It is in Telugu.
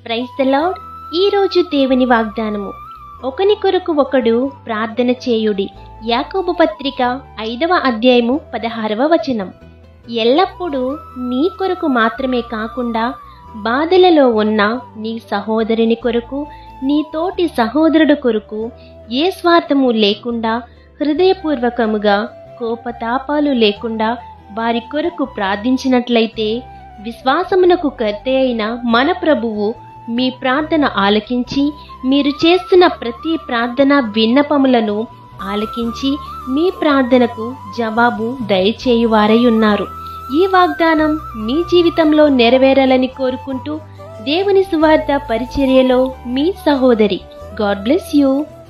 Praise the lord. ఈరోజు దేవుని వాగ్దానము, ఒకని కొరకు ఒకడు ప్రార్థన చేయుడి. యాకోబు పత్రిక 5వ అధ్యాయము 16వ వచనం. ఎల్లప్పుడూ నీ కొరకు మాత్రమే కాకుండా బాధలలో ఉన్న నీ సహోదరుని కొరకు, నీ తోటి సహోదరుడు కొరకు ఏ స్వార్థము లేకుండా హృదయపూర్వకముగా కోపతాపాలు లేకుండా వారి కొరకు ప్రార్థించినట్లయితే విశ్వాసమునకు కర్త అయిన మన ప్రభువు మీ ప్రార్థన ఆలకించి, మీరు చేస్తున్న ప్రతి ప్రార్థన విన్నపములను ఆలకించి మీ ప్రార్థనకు జవాబు దయచేయువారై ఉన్నారు. ఈ వాగ్దానం మీ జీవితంలో నెరవేరాలని కోరుకుంటూ దేవుని సువార్త పరిచర్యలో మీ సహోదరి. God bless you.